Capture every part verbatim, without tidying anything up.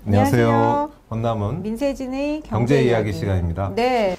안녕하세요. 안녕하세요. 원남은 민세진의 경제, 경제 이야기, 이야기 시간입니다. 네.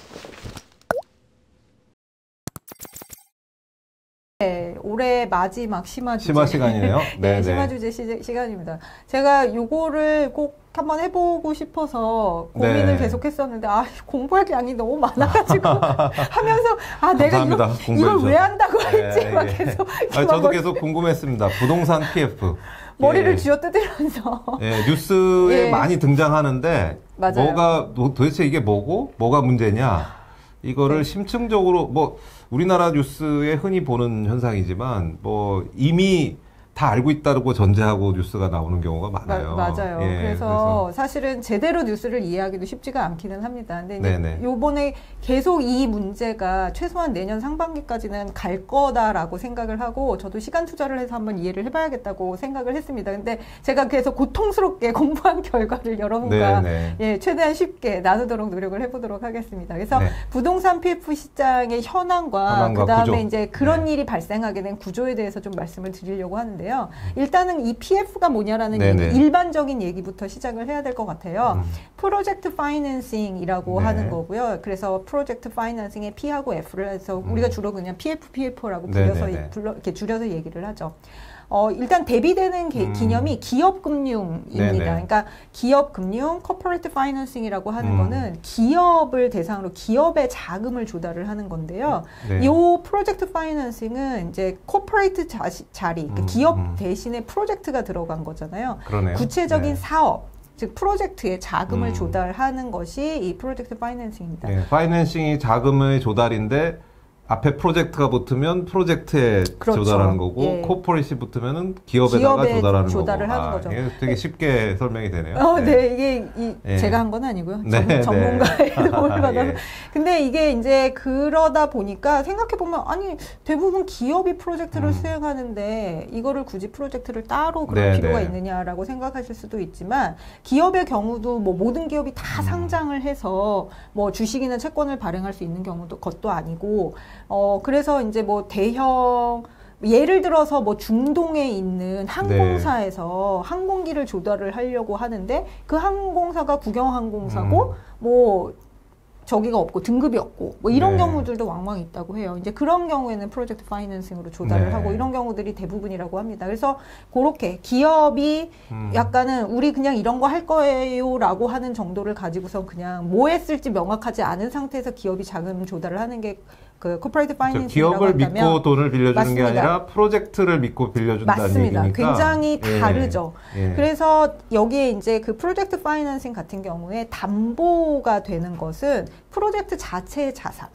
네, 올해 마지막 심화 주제. 심화 시간이네요. 네, 네, 심화 네. 주제 시, 시간입니다. 제가 요거를 꼭 한번 해보고 싶어서 고민을 네. 계속 했었는데, 아, 공부할 양이 너무 많아가지고 하면서, 아, 내가 감사합니다. 이거, 이걸 왜 한다고 네, 했지? 막 예. 계속. 아니, 저도 계속 궁금했습니다. 부동산 피에프. 머리를 예. 쥐어뜯으면서. 예, 뉴스에 예. 많이 등장하는데, 맞아요. 뭐가, 도- 도대체 이게 뭐고, 뭐가 문제냐, 이거를 네. 심층적으로, 뭐, 우리나라 뉴스에 흔히 보는 현상이지만, 뭐, 이미 다 알고 있다고 전제하고 뉴스가 나오는 경우가 많아요. 마, 맞아요. 예, 그래서, 사실은 제대로 뉴스를 이해하기도 쉽지가 않기는 합니다. 근데 이제 네네. 요번에 계속 이 문제가 최소한 내년 상반기까지는 갈 거다라고 생각을 하고 저도 시간 투자를 해서 한번 이해를 해봐야겠다고 생각을 했습니다. 근데 제가 계속 고통스럽게 공부한 결과를 여러분과 네네. 예, 최대한 쉽게 나누도록 노력을 해보도록 하겠습니다. 그래서 네. 부동산 피에프 시장의 현황과, 현황과 그 다음에 구조. 이제 그런 네. 일이 발생하게 된 구조에 대해서 좀 말씀을 드리려고 하는데요. 일단은 이 피에프가 뭐냐라는 네네. 얘기, 일반적인 얘기부터 시작을 해야 될 것 같아요. 음. 프로젝트 파이낸싱이라고 네. 하는 거고요. 그래서 프로젝트 파이낸싱의 P하고 F를 해서 음. 우리가 주로 그냥 피에프, 피에프라고 불려서, 네네네. 불러, 이렇게 줄여서 얘기를 하죠. 어, 일단 대비되는 개, 음. 기념이 기업금융입니다. 네네. 그러니까 기업금융, corporate financing이라고 하는 음. 거는 기업을 대상으로 기업의 자금을 조달을 하는 건데요. 네. 이 프로젝트 파이낸싱은 이제 corporate 자, 자리, 그러니까 음, 기업 음. 대신에 프로젝트가 들어간 거잖아요. 그러네요. 구체적인 네. 사업, 즉 프로젝트에 자금을 음. 조달하는 것이 이 프로젝트 파이낸싱입니다. 네, 파이낸싱이 자금의 조달인데 앞에 프로젝트가 붙으면 프로젝트에 그렇죠. 조달하는 거고 예. 코퍼레이시 붙으면은 기업에다가 기업에 조달하는 조달을 거고. 하는 아, 거죠. 이게 되게 쉽게 설명이 되네요. 어, 네. 이게 이, 예. 제가 한 건 아니고요. 네, 전, 전문가의 네. 도움을 받아서. 예. 근데 이게 이제 그러다 보니까 생각해 보면 아니 대부분 기업이 프로젝트를 음. 수행하는데 이거를 굳이 프로젝트를 따로 그럴 네, 필요가 네. 있느냐라고 생각하실 수도 있지만 기업의 경우도 뭐 모든 기업이 다 음. 상장을 해서 뭐 주식이나 채권을 발행할 수 있는 경우도 것도 아니고 어 그래서 이제 뭐 대형 예를 들어서 뭐 중동에 있는 항공사에서 네. 항공기를 조달을 하려고 하는데 그 항공사가 국영항공사고 음. 뭐 저기가 없고 등급이 없고 뭐 이런 네. 경우들도 왕왕 있다고 해요. 이제 그런 경우에는 프로젝트 파이낸싱으로 조달을 네. 하고 이런 경우들이 대부분이라고 합니다. 그래서 그렇게 기업이 음. 약간은 우리 그냥 이런 거 할 거예요라고 하는 정도를 가지고서 그냥 뭐 했을지 명확하지 않은 상태에서 기업이 자금 조달을 하는 게 그 코퍼레이트 파이낸싱이라고 기업을 한다면 믿고 돈을 빌려주는 맞습니다. 게 아니라 프로젝트를 믿고 빌려준다는 맞습니다. 얘기니까 굉장히 예. 다르죠. 예. 그래서 여기에 이제 그 프로젝트 파이낸싱 같은 경우에 담보가 되는 것은 프로젝트 자체의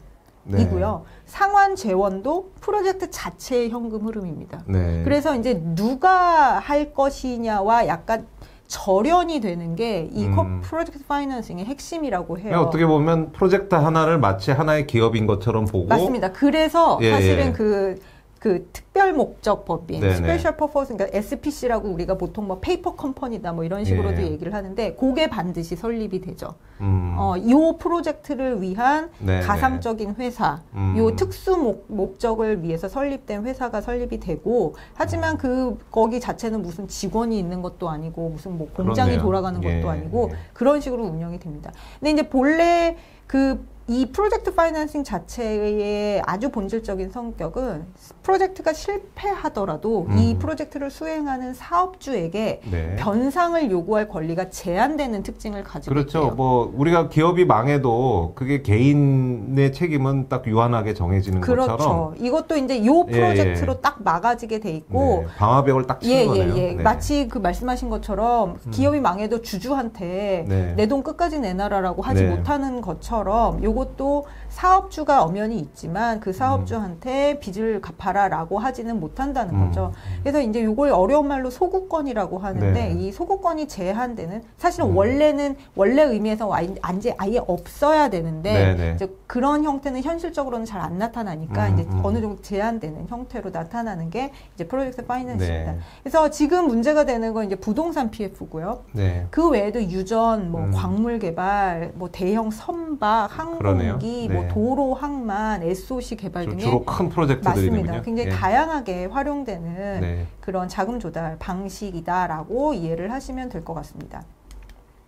자산이고요. 네. 상환 재원도 프로젝트 자체의 현금 흐름입니다. 네. 그래서 이제 누가 할 것이냐와 약간 절연이 되는 게 이 음. 프로젝트 파이낸싱의 핵심이라고 해요. 그러니까 어떻게 보면 프로젝트 하나를 마치 하나의 기업인 것처럼 보고 맞습니다. 그래서 예, 사실은 예. 그, 그 특별 목적 법인, 네네. 스페셜 퍼포스, 그러니까 에스피씨라고 우리가 보통 뭐 페이퍼 컴퍼니다 뭐 이런 식으로도 예. 얘기를 하는데 그게 반드시 설립이 되죠. 음. 어, 요 프로젝트를 위한 네네. 가상적인 회사, 음. 요 특수 목, 목적을 위해서 설립된 회사가 설립이 되고 하지만 그 거기 자체는 무슨 직원이 있는 것도 아니고 무슨 뭐 공장이 그렇네요. 돌아가는 예, 것도 아니고 예. 그런 식으로 운영이 됩니다. 근데 이제 본래 그 이 프로젝트 파이낸싱 자체의 아주 본질적인 성격은 프로젝트가 실패하더라도 음. 이 프로젝트를 수행하는 사업주에게 네. 변상을 요구할 권리가 제한되는 특징을 가지고 그렇죠. 있대요. 뭐 우리가 기업이 망해도 그게 개인의 책임은 딱 유한하게 정해지는 그렇죠. 것처럼 이것도 이제 요 예, 프로젝트로 예. 딱 막아지게 돼 있고 네, 방화벽을 딱 치는 예, 거네요. 예, 예. 네. 마치 그 말씀하신 것처럼 기업이 망해도 주주한테 네. 내 돈 끝까지 내놔라라고 하지 네. 못하는 것처럼 요것도 사업주가 엄연히 있지만 그 사업주한테 빚을 갚아라라고 하지는 못한다는 음. 거죠. 그래서 이제 요걸 어려운 말로 소구권이라고 하는데 네. 이 소구권이 제한되는 사실은 음. 원래는 원래 의미에서 완- 안제 아예 없어야 되는데 네, 네. 이제 그런 형태는 현실적으로는 잘 안 나타나니까 음, 이제 음. 어느 정도 제한되는 형태로 나타나는 게 이제 프로젝트 파이낸싱입니다. 네. 그래서 지금 문제가 되는 건 이제 부동산 피에프고요. 네. 그 외에도 유전, 뭐 음. 광물 개발, 뭐 대형 선박, 그러네요. 항공기, 네. 뭐 도로, 항만, 에스오씨 개발 주- 등의 주로 큰 프로젝트들이군요. 맞습니다. 굉장히 예. 다양하게 활용되는 네. 그런 자금 조달 방식이다라고 이해를 하시면 될 것 같습니다.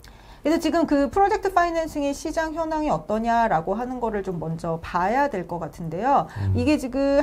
그래서 지금 그 프로젝트 파이낸싱의 시장 현황이 어떠냐라고 하는 거를 좀 먼저 봐야 될 것 같은데요. 음. 이게 지금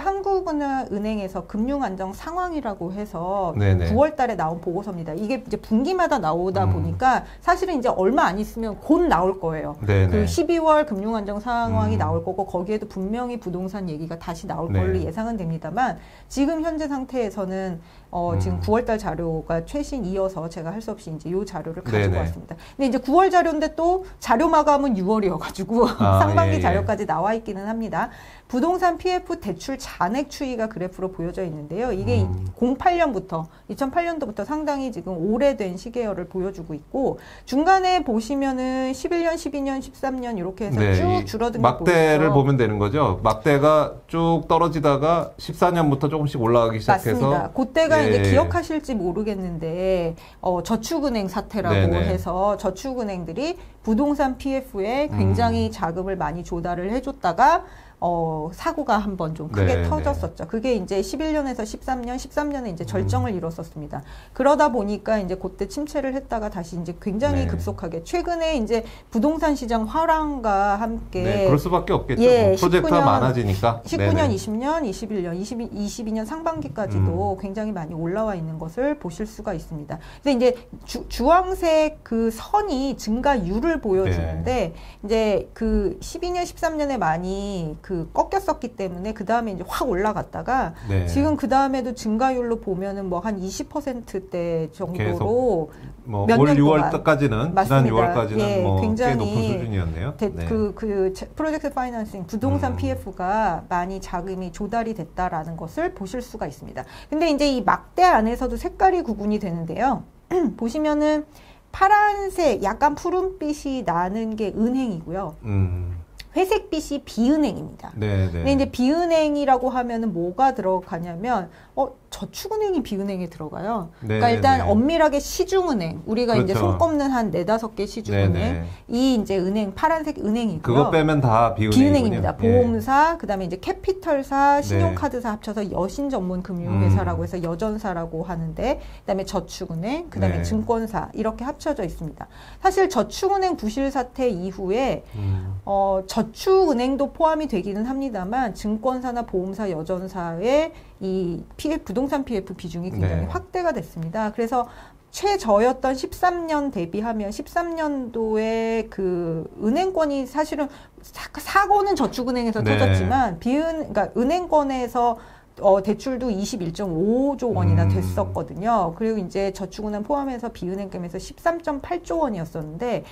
한국은행에서 금융안정 상황이라고 해서 구월 달에 나온 보고서입니다. 이게 이제 분기마다 나오다 음. 보니까 사실은 이제 얼마 안 있으면 곧 나올 거예요. 네네. 그 십이월 금융안정 상황이 음. 나올 거고 거기에도 분명히 부동산 얘기가 다시 나올 네. 걸로 예상은 됩니다만 지금 현재 상태에서는 어, 음. 지금 구월 달 자료가 최신 이어서 제가 할 수 없이 이제 요 자료를 가지고 네네. 왔습니다. 근데 이제 구월 자료인데 또 자료 마감은 유월이어가지고 아, 상반기 예, 예. 자료까지 나와 있기는 합니다. 부동산 피에프 대출 잔액 추이가 그래프로 보여져 있는데요. 이게 음. 공팔 년부터 이천팔 년도부터 상당히 지금 오래된 시계열을 보여주고 있고 중간에 보시면은 십일 년, 십이 년, 십삼 년 이렇게 해서 네, 쭉 줄어든 게 막대를 보이죠. 보면 되는 거죠. 막대가 쭉 떨어지다가 십사 년부터 조금씩 올라가기 시작해서 맞습니다. 그때가 예. 이제 기억하실지 모르겠는데 어, 저축은행 사태라고 네네. 해서 저축은행들이 부동산 피에프에 굉장히 음. 자금을 많이 조달을 해줬다가 어, 사고가 한번 좀 크게 네, 터졌었죠. 네. 그게 이제 십일 년에서 십삼 년, 십삼 년에 이제 절정을 음. 이뤘었습니다. 그러다 보니까 이제 그때 침체를 했다가 다시 이제 굉장히 네. 급속하게 최근에 이제 부동산 시장 화랑과 함께 네, 그럴 수밖에 없겠죠. 예, 뭐 프로젝트가 십구 년, 많아지니까. 십구 년, 네네. 이십 년, 이십일 년, 이십이, 이십이 년 상반기까지도 음. 굉장히 많이 올라와 있는 것을 보실 수가 있습니다. 근데 이제 주, 주황색 그 선이 증가율을 보여주는데 네. 이제 그 십이 년, 십삼 년에 많이 그 꺾였었기 때문에 그 다음에 이제 확 올라갔다가 네. 지금 그 다음에도 증가율로 보면은 뭐 한 이십 퍼센트대 정도로 뭐 올 유월까지는 지난 유월까지는 예, 뭐 굉장히 꽤 높은 수준이었네요. 대, 네. 그, 그 프로젝트 파이낸싱 부동산 음. 피에프가 많이 자금이 조달이 됐다라는 것을 보실 수가 있습니다. 근데 이제 이 막대 안에서도 색깔이 구분이 되는데요. 보시면은 파란색 약간 푸른빛이 나는 게 은행이고요. 음. 회색빛이 비은행입니다. 네, 네. 근데 이제 비은행이라고 하면은 뭐가 들어가냐면, 어, 저축은행이 비은행에 들어가요. 네, 그러니까 일단 네. 엄밀하게 시중은행, 우리가 그렇죠. 이제 손 꼽는 한 네다섯 개 시중은행, 네, 네. 이 이제 은행, 파란색 은행이고요. 그거 빼면 다 비은행이군요. 비은행입니다. 보험사, 네. 그 다음에 이제 캐피털사, 신용카드사 합쳐서 여신 전문 금융회사라고 해서 여전사라고 하는데, 그 다음에 저축은행, 그 다음에 네. 증권사, 이렇게 합쳐져 있습니다. 사실 저축은행 부실 사태 이후에, 음. 어, 저축은행도 포함이 되기는 합니다만, 증권사나 보험사, 여전사의 이 피에프, 부동산 피에프 비중이 굉장히 네. 확대가 됐습니다. 그래서 최저였던 십삼 년 대비하면 십삼 년도에 그 은행권이 사실은 사고는 저축은행에서 네. 터졌지만 비은 그러니까 은행권에서 어, 대출도 이십일 점 오조 원이나 음. 됐었거든요. 그리고 이제 저축은행 포함해서 비은행권에서 십삼 점 팔조 원이었었는데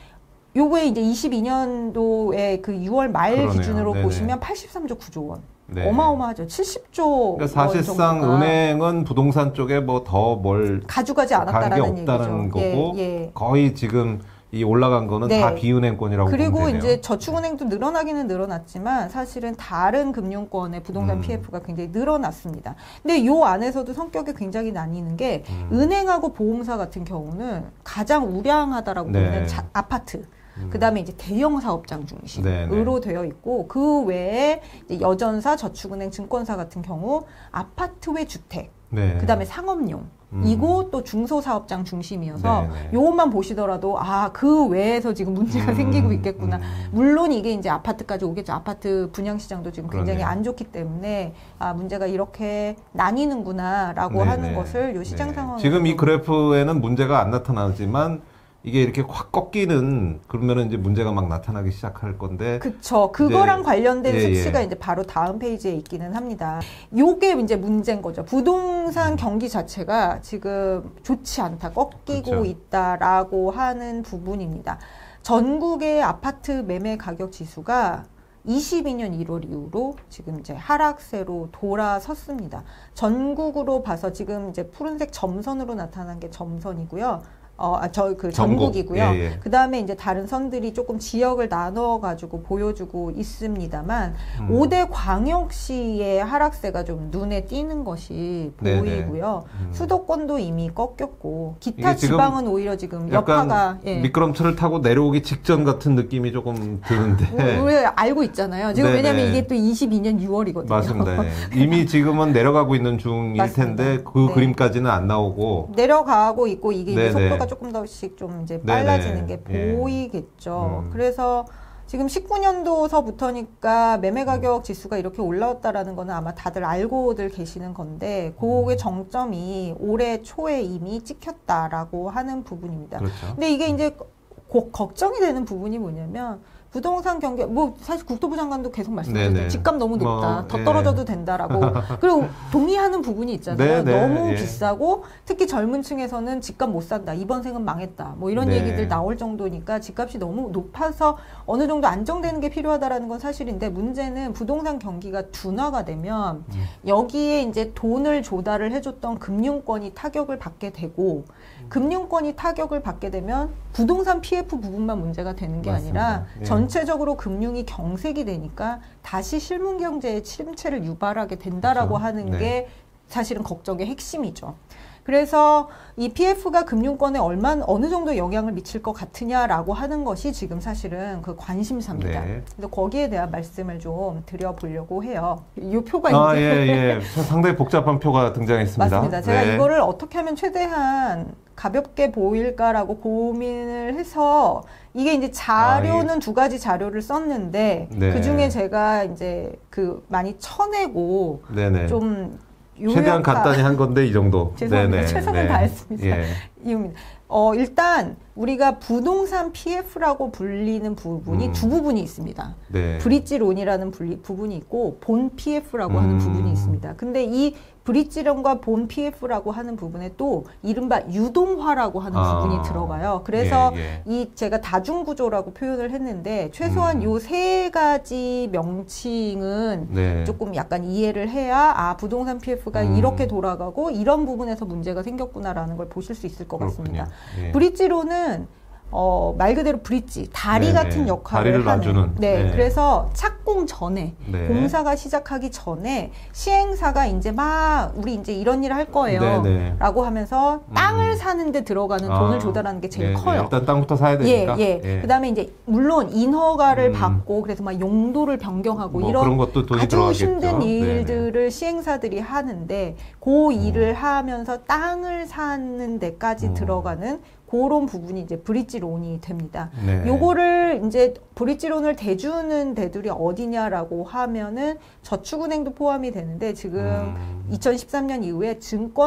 요거에 이제 이십이 년도에 그 유월 말 그러네요. 기준으로 네네. 보시면 팔십삼 조 구조 원. 네. 어마어마하죠. 칠십 조. 그러니까 사실상 정도가. 은행은 부동산 쪽에 뭐 더 뭘 가져가지 않았다라는 없다는 얘기죠. 거고 예, 예. 거의 지금 이 올라간 거는 네. 다 비은행권이라고 보면 되네요. 그리고 이제 저축은행도 늘어나기는 늘어났지만 사실은 다른 금융권의 부동산 음. 피에프가 굉장히 늘어났습니다. 근데 요 안에서도 성격이 굉장히 나뉘는 게 음. 은행하고 보험사 같은 경우는 가장 우량하다라고 네. 보는 자, 아파트. 음. 그 다음에 이제 대형 사업장 중심으로 되어 있고, 그 외에 이제 여전사, 저축은행, 증권사 같은 경우, 아파트 외 주택, 네. 그 다음에 상업용, 음. 이고 또 중소사업장 중심이어서, 네네. 요것만 보시더라도, 아, 그 외에서 지금 문제가 음. 생기고 있겠구나. 음. 물론 이게 이제 아파트까지 오겠죠. 아파트 분양시장도 지금 굉장히 그러네요. 안 좋기 때문에, 아, 문제가 이렇게 나뉘는구나, 라고 네네. 하는 것을 요 시장 네. 상황 지금 이 그래프에는 문제가 안 나타나지만, 이게 이렇게 확 꺾이는 그러면은 이제 문제가 막 나타나기 시작할 건데. 그쵸. 그거랑 관련된 예, 수치가 예. 이제 바로 다음 페이지에 있기는 합니다. 요게 이제 문제인 거죠. 부동산 음. 경기 자체가 지금 좋지 않다, 꺾이고 그쵸. 있다라고 하는 부분입니다. 전국의 아파트 매매 가격 지수가 이십이 년 일월 이후로 지금 이제 하락세로 돌아섰습니다. 전국으로 봐서 지금 이제 푸른색 점선으로 나타난 게 점선이고요. 어, 저, 그, 전국이고요. 예, 예. 그 다음에 이제 다른 선들이 조금 지역을 나눠가지고 보여주고 있습니다만, 음. 오 대 광역시의 하락세가 좀 눈에 띄는 것이 보이고요. 음. 수도권도 이미 꺾였고, 기타 지방은 오히려 지금 여파가. 예. 미끄럼틀을 타고 내려오기 직전 같은 느낌이 조금 드는데. 우리 알고 있잖아요. 지금 네네. 왜냐면 이게 또 이십이 년 유월이거든요. 맞습니다. 이미 지금은 내려가고 있는 중일 텐데, 그 네. 그림까지는 안 나오고. 내려가고 있고, 이게 이제 속도가 추세가 조금 더씩 좀 이제 빨라지는 네네. 게 보이겠죠. 음. 그래서 지금 십구 년도서부터니까 매매 가격 지수가 이렇게 올라왔다라는 거는 아마 다들 알고들 계시는 건데, 그의 정점이 올해 초에 이미 찍혔다라고 하는 부분입니다. 그렇죠. 근데 이게 이제 고, 걱정이 되는 부분이 뭐냐면, 부동산 경기, 뭐, 사실 국토부 장관도 계속 말씀하셨죠. 네네. 집값 너무 높다. 뭐, 더 예. 떨어져도 된다라고. 그리고 동의하는 부분이 있잖아요. 네네. 너무 예. 비싸고, 특히 젊은 층에서는 집값 못 산다. 이번 생은 망했다. 뭐 이런 네. 얘기들 나올 정도니까 집값이 너무 높아서 어느 정도 안정되는 게 필요하다라는 건 사실인데, 문제는 부동산 경기가 둔화가 되면 음. 여기에 이제 돈을 조달을 해줬던 금융권이 타격을 받게 되고, 금융권이 타격을 받게 되면 부동산 피에프 부분만 문제가 되는 게 맞습니다. 아니라 예. 전체적으로 금융이 경색이 되니까 다시 실문 경제의 침체를 유발하게 된다라고 그렇죠. 하는 네. 게 사실은 걱정의 핵심이죠. 그래서 이 피에프가 금융권에 얼마 어느 정도 영향을 미칠 것 같으냐라고 하는 것이 지금 사실은 그 관심사입니다. 네. 그래서 거기에 대한 말씀을 좀 드려보려고 해요. 이 표가 아, 이제 예, 예. 상당히 복잡한 표가 등장했습니다. 맞습니다. 제가 네. 이거를 어떻게 하면 최대한 가볍게 보일까라고 고민을 해서, 이게 이제 자료는 아, 예. 두 가지 자료를 썼는데 네. 그 중에 제가 이제 그 많이 쳐내고 네네. 좀 최대한 요약하- 간단히 한 건데 이 정도. 죄송합니다. 네네. 최선을 네. 다했습니다. 예. 이유입니다. 어, 일단 우리가 부동산 피에프라고 불리는 부분이 음. 두 부분이 있습니다. 네. 브릿지론이라는 분리- 부분이 있고 본 피에프라고 하는 음. 부분이 있습니다. 근데 이 브릿지론과 본 피에프라고 하는 부분에 또 이른바 유동화라고 하는 아. 부분이 들어가요. 그래서 예, 예. 이 제가 다중구조라고 표현을 했는데, 최소한 음. 요 세 가지 명칭은 네. 조금 약간 이해를 해야, 아, 부동산 피에프가 음. 이렇게 돌아가고 이런 부분에서 문제가 생겼구나라는 걸 보실 수 있을 것 그렇군요. 같습니다. 예. 브릿지론은 어, 말 그대로 브릿지, 다리 네네. 같은 역할을 다리를 하는. 놔주는. 네, 네. 그래서 착공 전에, 네. 공사가 시작하기 전에 시행사가 이제 막 우리 이제 이런 일을 할 거예요. 네네. 라고 하면서 땅을 음. 사는데 들어가는 아, 돈을 조달하는 게 제일 예, 커요. 예. 일단 땅부터 사야 되니까. 예, 예. 그다음에 이제 물론 인허가를 음. 받고 그래서 막 용도를 변경하고 뭐 이런 그런 것도 돈이 아주 들어가겠죠. 힘든 네네. 일들을 시행사들이 하는데, 그 일을 하면서 땅을 사는 데까지 음. 들어가는 그런 부분이 이제 브릿지론이 됩니다. 네. 요거를 이제 브릿지론을 대주는 데들이 어디냐라고 하면은 저축은행도 포함이 되는데, 지금 음. 이천십삼 년 이후에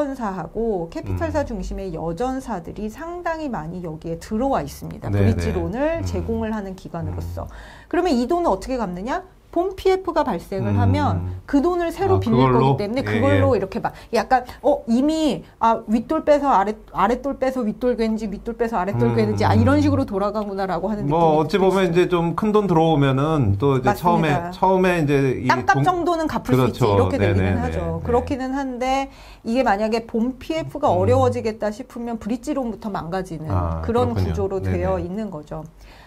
증권사하고 캐피탈사 음. 중심의 여전사들이 상당히 많이 여기에 들어와 있습니다. 네네. 브릿지론을 음. 제공을 하는 기관으로서. 그러면 이 돈을 어떻게 갚느냐? 본 피에프가 발생을 음. 하면 그 돈을 새로 아, 빌릴 그걸로? 거기 때문에 예, 그걸로 예. 이렇게 막 약간 어 이미 아 윗돌 빼서 아래 아랫돌 빼서 윗돌 괜지 윗돌 빼서 아랫돌 음. 괜지 아 이런 식으로 돌아가구나라고 하는 느낌이 뭐 어찌 보면 있어요. 이제 좀 큰 돈 들어오면은 또 이제 맞습니다. 처음에 처음에 이제 이 땅값 동- 정도는 갚을 수 있지 그렇죠. 이렇게 되기는 네네네. 하죠. 네. 그렇기는 한데 이게 만약에 본 피에프가 음. 어려워지겠다 싶으면 브릿지론부터 망가지는 아, 그런 그렇군요. 구조로 네네. 되어 있는 거죠.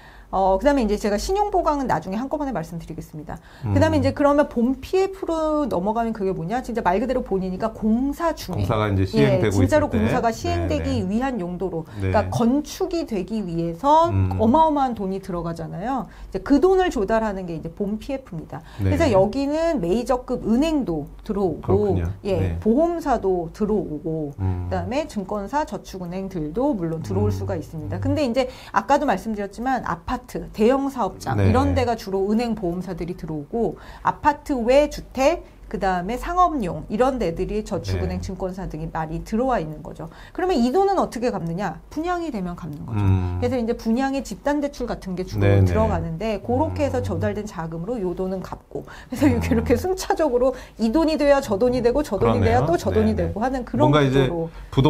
어, 그 다음에 이제 제가 신용보강은 나중에 한꺼번에 말씀드리겠습니다. 음. 그 다음에 이제 그러면 본 피에프로 넘어가면 그게 뭐냐? 진짜 말 그대로 본이니까 공사 중에. 공사가 이제 시행되고 예, 진짜로 있을 때. 공사가 시행되기 네네. 위한 용도로. 네. 그러니까 건축이 되기 위해서 음. 어마어마한 돈이 들어가잖아요. 이제 그 돈을 조달하는 게 이제 본 피에프입니다. 네. 그래서 여기는 메이저급 은행도 들어오고, 그렇군요. 예, 네. 보험사도 들어오고, 음. 그다음에 증권사, 저축은행들도 물론 들어올 음. 수가 있습니다. 근데 이제 아까도 말씀드렸지만 아파트, 대형 사업장 네. 이런 데가 주로 은행 보험사들이 들어오고, 아파트 외 주택, 그 다음에 상업용 이런 데들이 저축은행, 네. 증권사 등이 많이 들어와 있는 거죠. 그러면 이 돈은 어떻게 갚느냐? 분양이 되면 갚는 거죠. 음. 그래서 이제 분양의 집단 대출 같은 게 주로 네네. 들어가는데, 그렇게 해서 음. 조달된 자금으로 요 돈은 갚고, 그래서 이렇게, 이렇게 순차적으로 이 돈이 돼야 저 돈이 되고 저 돈이 그러네요. 돼야 또 저 돈이 네네. 되고 하는 그런 뭔가 이제 구조로.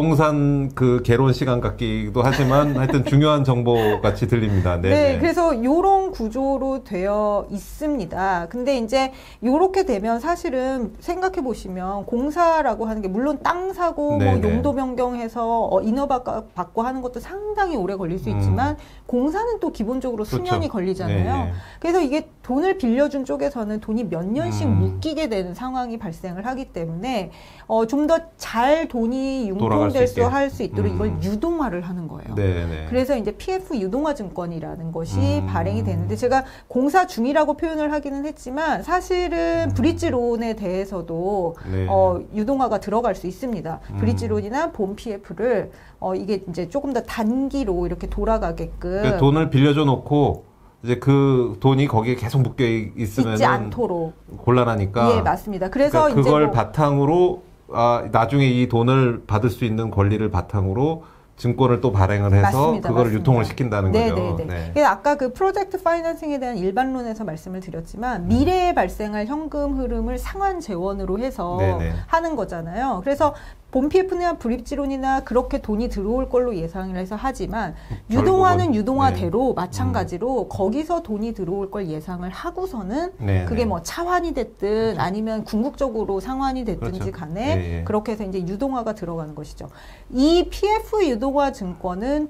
부동산 그 개론 시간 같기도 하지만 하여튼 중요한 정보 같이 들립니다. 네, 네. 그래서 요런 구조로 되어 있습니다. 근데 이제 요렇게 되면 사실은 생각해 보시면 공사라고 하는 게 물론 땅 사고 뭐 네네. 용도 변경해서 어, 인허 받- 받고 하는 것도 상당히 오래 걸릴 수 음. 있지만, 공사는 또 기본적으로 수년이 그렇죠. 걸리잖아요. 네, 네. 그래서 이게 돈을 빌려준 쪽에서는 돈이 몇 년씩 음. 묶이게 되는 상황이 발생을 하기 때문에 어, 좀 더 잘 돈이 돌아갈 수 융통될 수 있게. 할 수 있도록 음. 이걸 유동화를 하는 거예요. 네, 네. 그래서 이제 피에프 유동화 증권이라는 것이 음. 발행이 되는데, 제가 공사 중이라고 표현을 하기는 했지만 사실은 음. 브릿지론에 대해서도 네. 어, 유동화가 들어갈 수 있습니다. 음. 브릿지론이나 본 피에프를 어, 이게 이제 조금 더 단기로 이렇게 돌아가게끔 그러니까 돈을 빌려줘 놓고 이제 그 돈이 거기에 계속 묶여 있으면 있지 않도록 곤란하니까. 예, 맞습니다. 그래서 그러니까 이제 그걸 뭐 바탕으로 아, 나중에 이 돈을 받을 수 있는 권리를 바탕으로 증권을 또 발행을 해서 맞습니다. 그거를 맞습니다. 유통을 시킨다는 거죠. 네네네. 네. 그래서 아까 그 프로젝트 파이낸싱에 대한 일반론에서 말씀을 드렸지만 미래에 발생할 현금 흐름을 상환 재원으로 해서 네네. 하는 거잖아요. 그래서 본 피에프나 브릿지론이나 그렇게 돈이 들어올 걸로 예상을 해서 하지만 유동화는 결국은, 유동화대로 네. 마찬가지로 거기서 돈이 들어올 걸 예상을 하고서는 네네. 그게 뭐 차환이 됐든 아니면 궁극적으로 상환이 됐든지 그렇죠. 간에 예, 예. 그렇게 해서 이제 유동화가 들어가는 것이죠. 이 피에프 유동화 증권은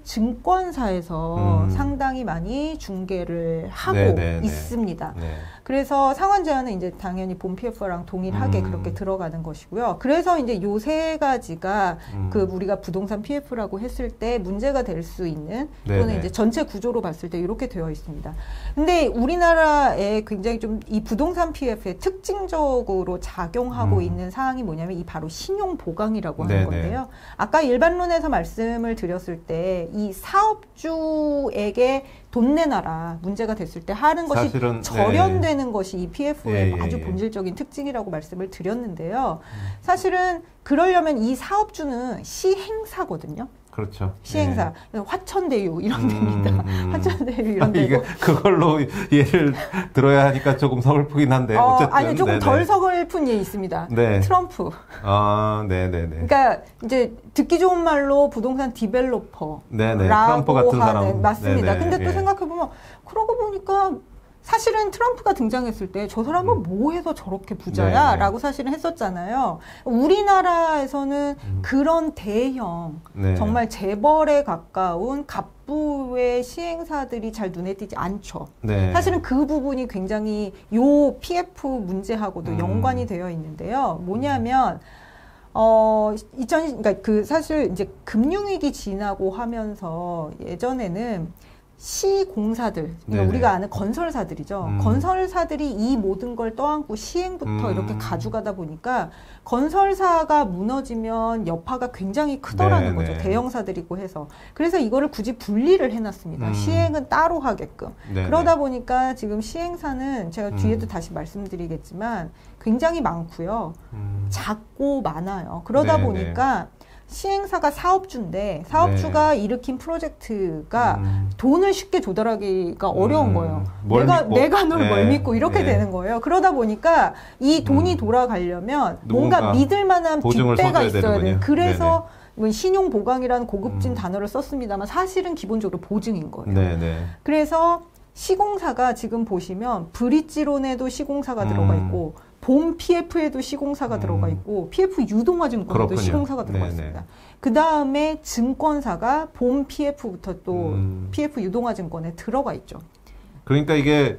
증권사에서 음. 상당히 많이 중개를 하고 네네네. 있습니다. 네. 그래서 상환 제한은 이제 당연히 본 피에프랑 동일하게 음. 그렇게 들어가는 것이고요. 그래서 이제 요 세 가지가 음. 그 우리가 부동산 피에프라고 했을 때 문제가 될 수 있는 네네. 또는 이제 전체 구조로 봤을 때 이렇게 되어 있습니다. 근데 우리나라에 굉장히 좀 이 부동산 피에프에 특징적으로 작용하고 음. 있는 사항이 뭐냐면 이 바로 신용 보강이라고 하는 네네. 건데요. 아까 일반론에서 말씀을 드렸을 때 이 사업주에게 돈 내놔라 문제가 됐을 때 하는 것이 사실은, 절연되는 것이 이 피에프의 예, 예, 아주 예. 본질적인 특징이라고 말씀을 드렸는데요. 사실은 그러려면 이 사업주는 시행사거든요. 그렇죠. 시행사, 화천대유 이런 음, 데입니다. 음. 화천대유 이런 이게 데고. 그걸로 예를 들어야 하니까 조금 서글프긴 한데 어, 어쨌든 아니 조금 네네. 덜 서글픈 예 있습니다. 네. 트럼프. 아, 네네네. 그러니까 이제 듣기 좋은 말로 부동산 디벨로퍼. 네네. 트럼프 같은 사람. 맞습니다. 네네. 근데 또 예. 생각해 보면 그러고 보니까 사실은 트럼프가 등장했을 때 저 사람은 음. 뭐 해서 저렇게 부자야? 네네. 라고 사실은 했었잖아요. 우리나라에서는 음. 그런 대형, 네. 정말 재벌에 가까운 갑부의 시행사들이 잘 눈에 띄지 않죠. 네. 사실은 그 부분이 굉장히 요 피에프 문제하고도 음. 연관이 되어 있는데요. 뭐냐면, 어, 이천, 그러니까 그 사실 이제 금융위기 지나고 하면서 예전에는 시공사들, 그러니까 네네. 우리가 아는 건설사들이죠. 음. 건설사들이 이 모든 걸 떠안고 시행부터 음. 이렇게 가져가다 보니까 건설사가 무너지면 여파가 굉장히 크더라는 네네. 거죠. 대형사들이고 해서. 그래서 이거를 굳이 분리를 해놨습니다. 음. 시행은 따로 하게끔. 네네. 그러다 보니까 지금 시행사는 제가 음. 뒤에도 다시 말씀드리겠지만 굉장히 많고요. 음. 작고 많아요. 그러다 네네. 보니까 시행사가 사업주인데 사업주가 일으킨 프로젝트가 음. 돈을 쉽게 조달하기가 어려운 음. 거예요. 뭘 내가 믿고. 내가 널 뭘 네. 믿고 이렇게 네. 되는 거예요. 그러다 보니까 이 돈이 음. 돌아가려면 뭔가 누군가 믿을 만한 보증을 뒷배가 서줘야 있어야 되는군요. 돼요. 그래서 뭐 신용 보강이라는 고급진 음. 단어를 썼습니다만 사실은 기본적으로 보증인 거예요. 네네. 그래서 시공사가 지금 보시면 브릿지론에도 시공사가 음. 들어가 있고 본 피에프에도 시공사가 음. 들어가 있고 피에프 유동화 증권에도 그렇군요. 시공사가 들어가 네네. 있습니다. 그 다음에 증권사가 본 피에프부터 또 음. 피에프 유동화 증권에 들어가 있죠. 그러니까 이게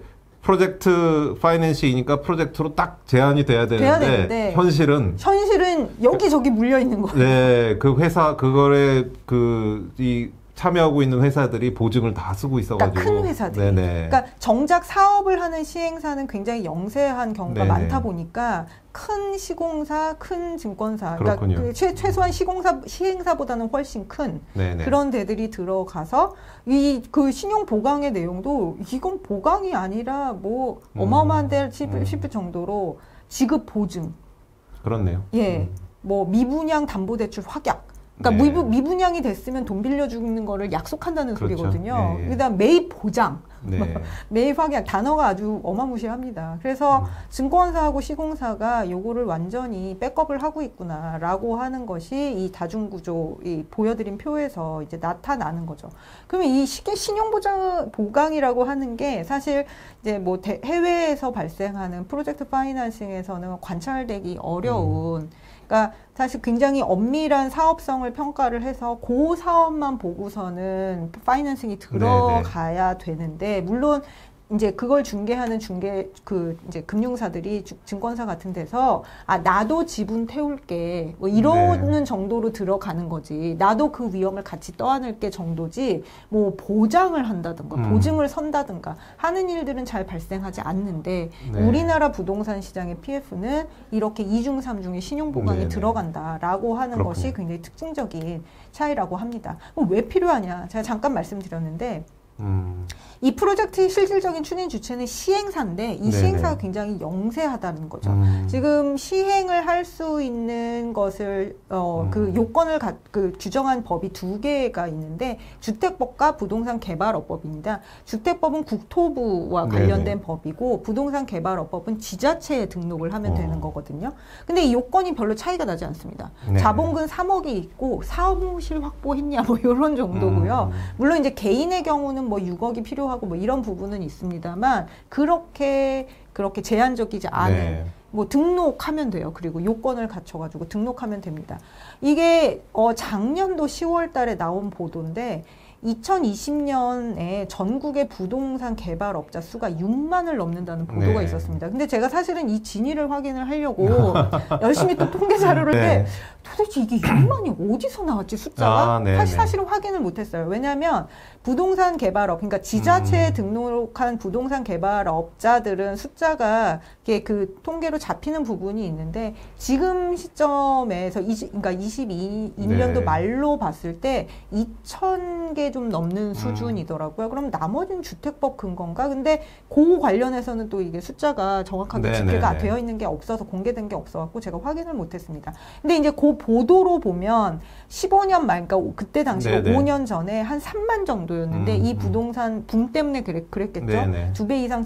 프로젝트 파이낸싱이니까 프로젝트로 딱 제한이 돼야 되는데, 돼야 되는데 현실은 현실은 여기저기 물려 있는 거예요. 네, 그 회사 그거에 그 이 참여하고 있는 회사들이 보증을 다 쓰고 있어가지고 그러니까 큰 회사들이. 네네. 그러니까 정작 사업을 하는 시행사는 굉장히 영세한 경우가 네네. 많다 보니까 큰 시공사, 큰 증권사, 그러니까 그렇군요. 그 최, 최소한 시공사, 시행사보다는 훨씬 큰 네네. 그런 데들이 들어가서 이 그 신용 보강의 내용도 이건 보강이 아니라 뭐 음. 어마어마한 데 싶을, 음. 싶을 정도로 지급 보증, 그렇네요. 예, 음. 뭐 미분양 담보대출 확약. 그러니까 네. 미부, 미분양이 됐으면 돈 빌려주는 거를 약속한다는 그렇죠. 소리거든요. 예, 예. 그다음 매입 보장, 네. 매입 확약 단어가 아주 어마무시합니다. 그래서 음. 증권사하고 시공사가 요거를 완전히 백업을 하고 있구나라고 하는 것이 이 다중구조 이 보여드린 표에서 이제 나타나는 거죠. 그러면 이 시계 신용보장 보강이라고 하는 게 사실 이제 뭐 대, 해외에서 발생하는 프로젝트 파이낸싱에서는 관찰되기 어려운. 음. 그러니까 사실 굉장히 엄밀한 사업성을 평가를 해서 그 사업만 보고서는 파이낸싱이 들어가야 되는데 물론 이제 그걸 중개하는 중개 그 이제 금융사들이 주, 증권사 같은 데서 아 나도 지분 태울게 뭐 이러는 네. 정도로 들어가는 거지. 나도 그 위험을 같이 떠안을게 정도지. 뭐 보장을 한다든가 음. 보증을 선다든가 하는 일들은 잘 발생하지 않는데 네. 우리나라 부동산 시장의 피에프는 이렇게 이중 삼중의 신용 보강이 네네. 들어간다라고 하는 그렇군요. 것이 굉장히 특징적인 차이라고 합니다. 그럼 왜 필요하냐? 제가 잠깐 말씀드렸는데. 음. 이 프로젝트의 실질적인 추진 주체는 시행사인데 이 네네. 시행사가 굉장히 영세하다는 거죠. 음. 지금 시행을 할 수 있는 것을 어, 음. 그 요건을 가, 그 규정한 법이 두 개가 있는데 주택법과 부동산 개발업법입니다. 주택법은 국토부와 관련된 네네. 법이고 부동산 개발업법은 지자체에 등록을 하면 어. 되는 거거든요. 근데 이 요건이 별로 차이가 나지 않습니다. 네네. 자본금 삼억이 있고 사무실 확보했냐 뭐 이런 정도고요. 음. 물론 이제 개인의 경우는 뭐 육억이 필요하고 뭐 이런 부분은 있습니다만 그렇게 그렇게 제한적이지 않은 네. 뭐 등록하면 돼요. 그리고 요건을 갖춰가지고 등록하면 됩니다. 이게 어 작년도 시월 달에 나온 보도인데 이천이십 년에 전국의 부동산 개발업자 수가 육만을 넘는다는 보도가 네. 있었습니다. 근데 제가 사실은 이 진위를 확인을 하려고 열심히 또 통계 자료를 네. 때 도대체 이게 육만이 어디서 나왔지 숫자가? 아, 사실 사실은 확인을 못했어요. 왜냐하면 부동산 개발업, 그러니까 지자체에 음. 등록한 부동산 개발업자들은 숫자가 이게 그 통계로 잡히는 부분이 있는데 지금 시점에서 이십, 그러니까 이십이 년도 네. 말로 봤을 때 이천 개 좀 넘는 수준이더라고요. 음. 그럼 나머지는 주택법 근거인가? 근데 그 관련해서는 또 이게 숫자가 정확하게 네, 집계가 네, 네. 되어 있는 게 없어서 공개된 게 없어갖고 제가 확인을 못했습니다. 근데 이제 그 보도로 보면 십오 년 말, 그러니까 그때 당시로 네네. 오 년 전에 한 삼만 정도였는데 음, 이 부동산 붐 때문에 그랬, 그랬겠죠. 네네. 두 배 이상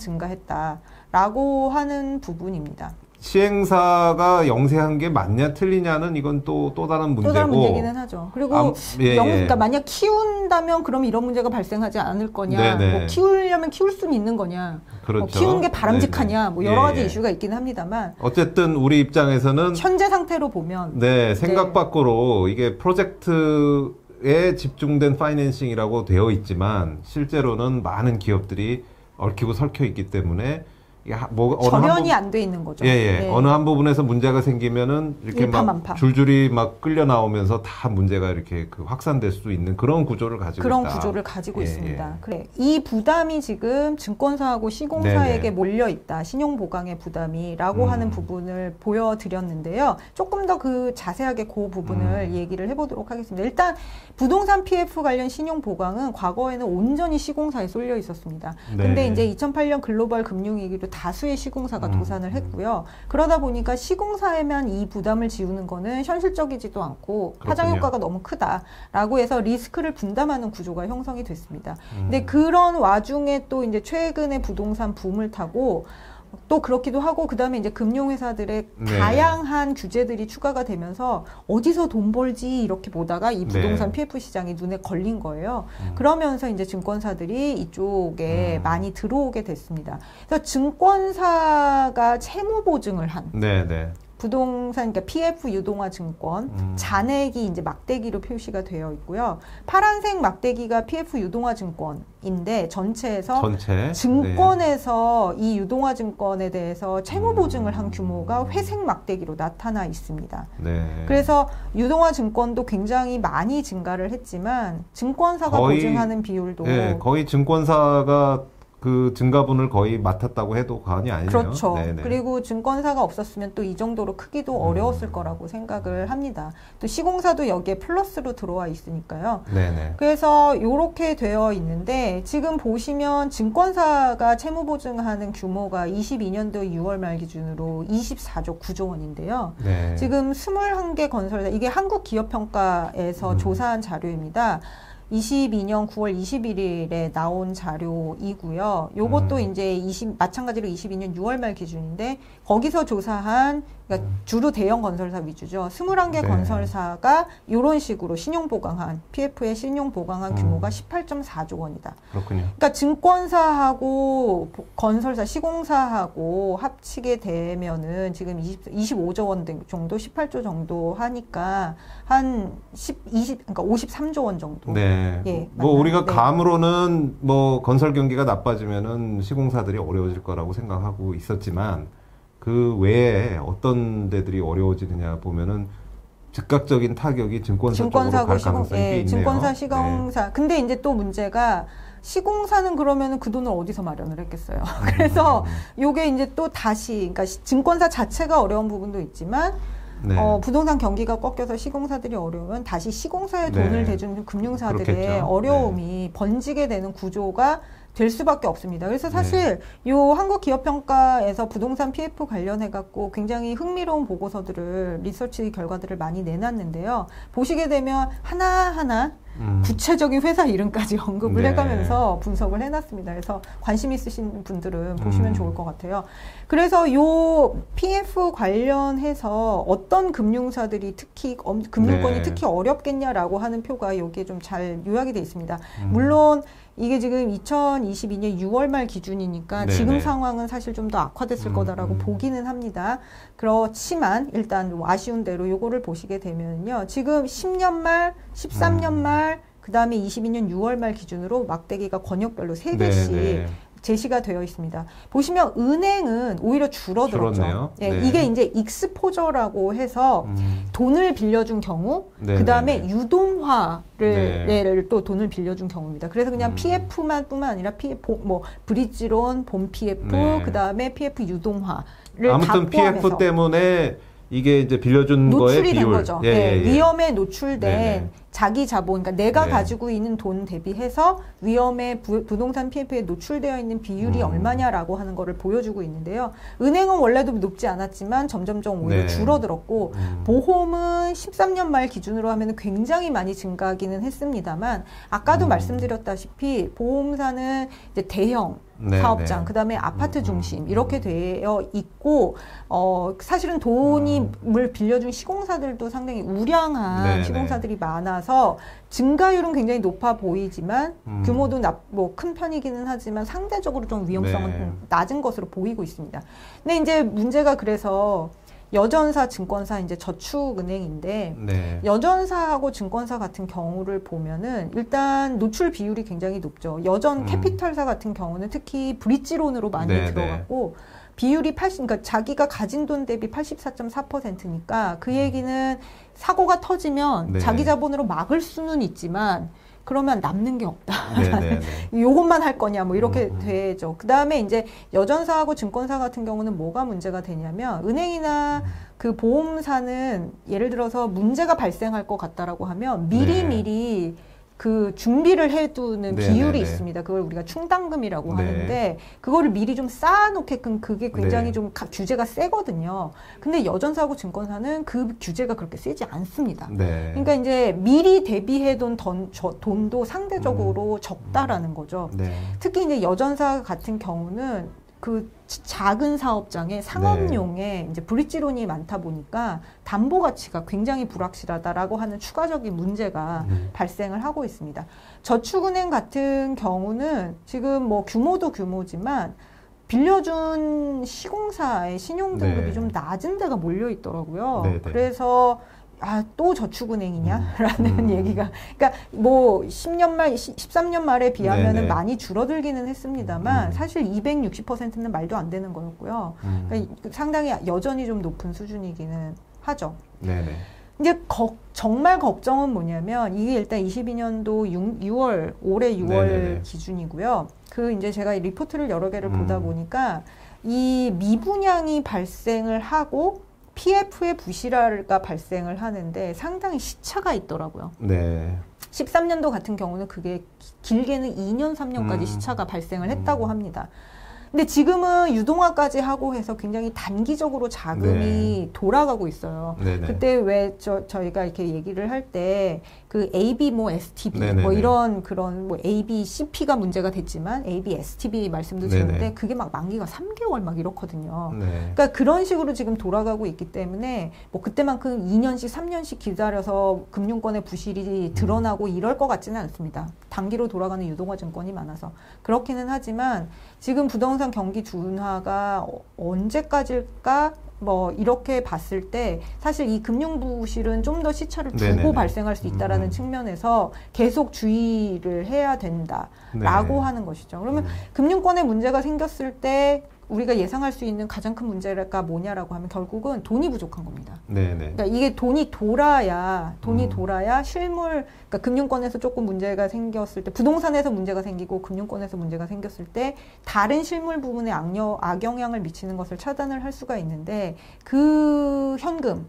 증가했다라고 하는 부분입니다. 시행사가 영세한 게 맞냐 틀리냐는 이건 또, 또 다른 문제고. 또 다른 문제기는 하죠. 그리고 아, 예, 영, 그러니까 만약 키운다면 그럼 이런 문제가 발생하지 않을 거냐. 뭐 키우려면 키울 수는 있는 거냐. 그렇죠. 뭐 키우는 게 바람직하냐. 네네. 뭐 여러 가지 예, 예. 이슈가 있긴 합니다만. 어쨌든 우리 입장에서는 현재 상태로 보면 네, 생각 네. 밖으로 이게 프로젝트에 집중된 파이낸싱이라고 되어 있지만 실제로는 많은 기업들이 얽히고 설켜 있기 때문에 뭐 절연이 안 돼 있는 거죠. 예, 예. 네. 어느 한 부분에서 문제가 생기면은 이렇게 막 줄줄이 막 끌려 나오면서 다 문제가 이렇게 그 확산될 수 있는 그런 구조를 가지고 그런 있다. 구조를 가지고 예, 있습니다. 예. 그래. 이 부담이 지금 증권사하고 시공사에게 네네. 몰려 있다. 신용 보강의 부담이라고 음. 하는 부분을 보여드렸는데요. 조금 더 그 자세하게 그 부분을 음. 얘기를 해보도록 하겠습니다. 일단 부동산 피에프 관련 신용 보강은 과거에는 온전히 시공사에 쏠려 있었습니다. 네. 근데 이제 이천팔 년 글로벌 금융위기로 다수의 시공사가 음. 도산을 했고요. 그러다 보니까 시공사에만 이 부담을 지우는 거는 현실적이지도 않고 파장 효과가 너무 크다라고 해서 리스크를 분담하는 구조가 형성이 됐습니다. 음. 근데 그런 와중에 또 이제 최근에 부동산 붐을 타고 또 그렇기도 하고 그다음에 이제 금융회사들의 네. 다양한 규제들이 추가가 되면서 어디서 돈 벌지 이렇게 보다가 이 부동산 네. 피에프 시장이 눈에 걸린 거예요. 음. 그러면서 이제 증권사들이 이쪽에 음. 많이 들어오게 됐습니다. 그래서 증권사가 채무 보증을 한 네, 네. 부동산, 그러니까 피에프 유동화 증권, 음. 잔액이 이제 막대기로 표시가 되어 있고요. 파란색 막대기가 피에프 유동화 증권인데 전체에서 전체? 증권에서 네. 이 유동화 증권에 대해서 채무 보증을 음. 한 규모가 회색 막대기로 나타나 있습니다. 네. 그래서 유동화 증권도 굉장히 많이 증가를 했지만 증권사가 거의, 보증하는 비율도 네, 거의 증권사가 그 증가분을 거의 맡았다고 해도 과언이 아니네요. 그렇죠. 네네. 그리고 증권사가 없었으면 또 이 정도로 크기도 음. 어려웠을 거라고 생각을 합니다. 또 시공사도 여기에 플러스로 들어와 있으니까요. 네네. 그래서 이렇게 되어 있는데 지금 보시면 증권사가 채무 보증하는 규모가 이십이 년도 유월 말 기준으로 이십사조 구조 원인데요. 네. 지금 이십일 개 건설사, 이게 한국기업평가에서 음. 조사한 자료입니다. 이십이 년 구월 이십일일에 나온 자료이고요. 요것도 음. 이제 이십, 마찬가지로 이십이 년 유월 말 기준인데 거기서 조사한 그러니까 음. 주로 대형 건설사 위주죠. 이십일 개 네. 건설사가 이런 식으로 신용 보강한 피에프에 신용 보강한 음. 규모가 십팔 점 사조 원이다. 그렇군요. 그러니까 증권사하고 건설사, 시공사하고 합치게 되면은 지금 이십, 이십오조 원 정도, 십팔조 정도 하니까 한 십, 이십, 그러니까 오십삼조 원 정도. 네. 네. 예, 뭐 맞나요? 우리가 네. 감으로는 뭐 건설 경기가 나빠지면은 시공사들이 어려워질 거라고 생각하고 있었지만 그 외에 어떤 데들이 어려워지느냐 보면은 즉각적인 타격이 증권사 쪽으로 갈 증권사고 시공, 가능성이 꽤 예, 있네요. 증권사, 네. 시공사. 근데 이제 또 문제가 시공사는 그러면은 그 돈을 어디서 마련을 했겠어요. 그래서 요게 이제 또 다시, 그러니까 시- 증권사 자체가 어려운 부분도 있지만 네. 어, 부동산 경기가 꺾여서 시공사들이 어려우면 다시 시공사에 돈을 네. 대주는 금융사들의 그렇겠죠. 어려움이 번지게 되는 구조가 될 수밖에 없습니다. 그래서 사실 요 한국기업평가에서 부동산 피에프 관련해 갖고 굉장히 흥미로운 보고서들을 리서치 결과들을 많이 내놨는데요. 보시게 되면 하나하나 음. 구체적인 회사 이름까지 언급을 네. 해가면서 분석을 해놨습니다. 그래서 관심 있으신 분들은 보시면 음. 좋을 것 같아요. 그래서 요 피에프 관련해서 어떤 금융사들이 특히 엄- 금융권이 네. 특히 어렵겠냐라고 하는 표가 여기에 좀 잘 요약이 되어 있습니다. 음. 물론 이게 지금 이천이십이 년 유월 말 기준이니까 네네. 지금 상황은 사실 좀 더 악화됐을 음, 거다라고 음. 보기는 합니다. 그렇지만 일단 뭐 아쉬운 대로 요거를 보시게 되면요. 지금 십 년 말, 십삼 년 음. 말, 그 다음에 이십이 년 유월 말 기준으로 막대기가 권역별로 세 개씩 네네. 제시가 되어 있습니다. 보시면 은행은 오히려 줄어들었죠. 줄었네요. 예, 네. 이게 이제 익스포저라고 해서 음. 돈을 빌려준 경우, 네네네. 그 다음에 유동화를 네. 예를 또 돈을 빌려준 경우입니다. 그래서 그냥 음. 피에프만 뿐만 아니라 피에프, 뭐 브릿지론, 본 피에프, 네. 그 다음에 피에프 유동화를 다 아무튼 피에프 포함해서 때문에 이게 이제 빌려준 거의 노출이 된 비율. 거죠. 예, 네, 예, 예. 위험에 노출된 네네. 자기 자본, 그러니까 내가 네. 가지고 있는 돈 대비해서 위험에 부, 부동산 피에프에 노출되어 있는 비율이 음. 얼마냐라고 하는 거를 보여주고 있는데요. 은행은 원래도 높지 않았지만 점점점 오히려 네. 줄어들었고 음. 보험은 십삼 년 말 기준으로 하면 굉장히 많이 증가하기는 했습니다만 아까도 음. 말씀드렸다시피 보험사는 이제 대형 네, 사업장, 네. 그 다음에 아파트 음, 중심 음, 이렇게 음. 되어 있고 어 사실은 돈이 음. 물 빌려준 시공사들도 상당히 우량한 네, 시공사들이 많아서 증가율은 굉장히 높아 보이지만 음. 규모도 뭐 큰 편이기는 하지만 상대적으로 좀 위험성은 네. 좀 낮은 것으로 보이고 있습니다. 근데 이제 문제가 그래서 여전사, 증권사, 이제 저축은행인데 네. 여전사하고 증권사 같은 경우를 보면은 일단 노출 비율이 굉장히 높죠. 여전 음. 캐피털사 같은 경우는 특히 브릿지론으로 많이 네, 들어갔고 비율이 팔십, 그러니까 자기가 가진 돈 대비 팔십사 점 사 퍼센트니까 그 얘기는 사고가 터지면 네. 자기 자본으로 막을 수는 있지만 그러면 남는 게 없다. 네, 네, 네. 요것만 할 거냐 뭐 이렇게 음. 되죠. 그 다음에 이제 여전사하고 증권사 같은 경우는 뭐가 문제가 되냐면 은행이나 음. 그 보험사는 예를 들어서 문제가 발생할 것 같다라고 하면 미리 네. 미리 그 준비를 해두는 네, 비율이 네, 네. 있습니다. 그걸 우리가 충당금이라고 네. 하는데 그거를 미리 좀 쌓아놓게끔 그게 굉장히 네. 좀 가- 규제가 세거든요. 근데 여전사하고 증권사는 그 규제가 그렇게 세지 않습니다. 네. 그러니까 이제 미리 대비해둔 돈, 저, 돈도 상대적으로 적다라는 거죠. 네. 특히 이제 여전사 같은 경우는 그 치- 작은 사업장에 상업용의 이제 브릿지론이 많다 보니까 담보 가치가 굉장히 불확실하다라고 하는 추가적인 문제가 음. 발생을 하고 있습니다. 저축은행 같은 경우는 지금 뭐 규모도 규모지만 빌려준 시공사의 신용 등급이 네. 좀 낮은 데가 몰려 있더라고요. 네, 네. 그래서 아, 또 저축은행이냐라는 음. 얘기가. 그러니까 뭐 십 년 말, 십삼 년 말에 비하면은 네네. 많이 줄어들기는 했습니다만 음. 사실 이백육십 퍼센트는 말도 안 되는 거였고요. 음. 그러니까 상당히 여전히 좀 높은 수준이기는 하죠. 네네. 이제 거- 정말 걱정은 뭐냐면 이게 일단 이십이 년도 유월 올해 유월 네네네. 기준이고요. 그 이제 제가 이 리포트를 여러 개를 음. 보다 보니까 이 미분양이 발생을 하고 피에프의 부실화가 발생을 하는데 상당히 시차가 있더라고요. 네. 십삼 년도 같은 경우는 그게 기- 길게는 이 년, 삼 년까지 음. 시차가 발생을 했다고 음. 합니다. 근데 지금은 유동화까지 하고 해서 굉장히 단기적으로 자금이 네. 돌아가고 있어요. 네네. 그때 왜 저, 저희가 이렇게 얘기를 할 때 그 에이비 뭐 에스티비 네네네. 뭐 이런 그런 뭐 에이비 씨피가 문제가 됐지만 에이비 에스티비 말씀도 네네. 드렸는데 그게 막 만기가 삼 개월 막 이렇거든요. 네. 그러니까 그런 식으로 지금 돌아가고 있기 때문에 뭐 그때만큼 이 년씩 삼 년씩 기다려서 금융권의 부실이 드러나고 이럴 것 같지는 않습니다. 단기로 돌아가는 유동화 증권이 많아서 그렇기는 하지만 지금 부동산 경기 둔화가 어- 언제까지일까 뭐 이렇게 봤을 때 사실 이 금융부실은 좀 더 시차를 두고 네네네. 발생할 수 있다라는 음. 측면에서 계속 주의를 해야 된다라고 네. 하는 것이죠. 그러면 음. 금융권에 문제가 생겼을 때 우리가 예상할 수 있는 가장 큰 문제가 뭐냐라고 하면 결국은 돈이 부족한 겁니다. 네네. 그러니까 이게 돈이 돌아야 돈이 음. 돌아야 실물, 그러니까 금융권에서 조금 문제가 생겼을 때, 부동산에서 문제가 생기고 금융권에서 문제가 생겼을 때 다른 실물 부분에 악여, 악영향을 미치는 것을 차단을 할 수가 있는데 그 현금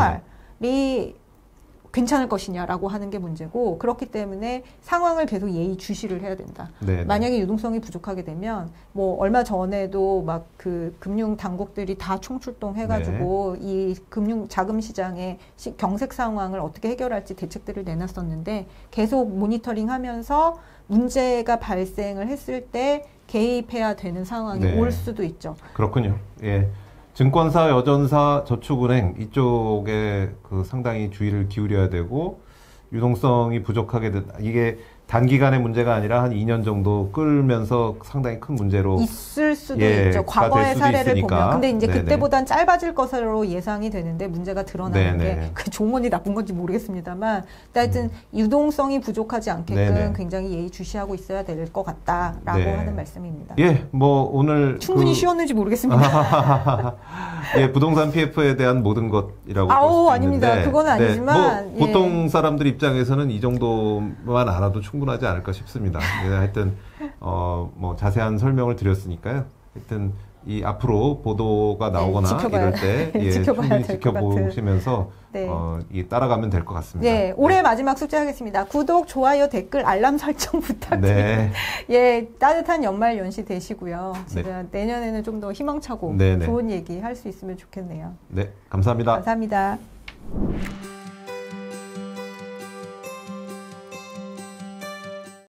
총알이 괜찮을 것이냐라고 하는 게 문제고, 그렇기 때문에 상황을 계속 예의 주시를 해야 된다. 네네. 만약에 유동성이 부족하게 되면 뭐 얼마 전에도 막 그 금융 당국들이 다 총출동해가지고 네. 이 금융 자금 시장의 시, 경색 상황을 어떻게 해결할지 대책들을 내놨었는데 계속 모니터링하면서 문제가 발생을 했을 때 개입해야 되는 상황이 네. 올 수도 있죠. 그렇군요. 예. 증권사, 여전사, 저축은행 이쪽에 그 상당히 주의를 기울여야 되고, 유동성이 부족하게 된, 이게 단기간의 문제가 아니라 한 이 년 정도 끌면서 상당히 큰 문제로 있을 수도 예, 있죠. 가 될 과거의 수도 사례를 있으니까. 보면. 근데 이제 네네. 그때보단 짧아질 것으로 예상이 되는데 문제가 드러나는 네네. 게 그 좋은 건지 나쁜 건지 모르겠습니다만, 하여튼 유동성이 부족하지 않게끔 네네. 굉장히 예의주시하고 있어야 될 것 같다라고 네. 하는 말씀입니다. 예, 뭐 오늘 충분히 그- 쉬었는지 모르겠습니다. 예, 부동산 피에프에 대한 모든 것이라고 볼 아우, 수도 아닙니다. 있는데, 그건 아니지만, 뭐 예. 보통 사람들 입장에서는 이 정도만 알아도 충분하지 않을까 싶습니다. 예, 하여튼 어, 뭐 자세한 설명을 드렸으니까요. 하여튼 이 앞으로 보도가 나오거나 네, 지켜봐야- 이럴 때 예, 지켜봐야 충분히 될것 같은. 지켜보시면서 네. 어, 이 따라가면 될 것 같습니다. 예, 올해 마지막 숙제하겠습니다. 구독, 좋아요, 댓글, 알람 설정 부탁드립니다. 네. 예, 따뜻한 연말 연시 되시고요. 네. 진짜 내년에는 좀 더 희망차고 네네. 좋은 얘기 할 수 있으면 좋겠네요. 네, 감사합니다. 감사합니다.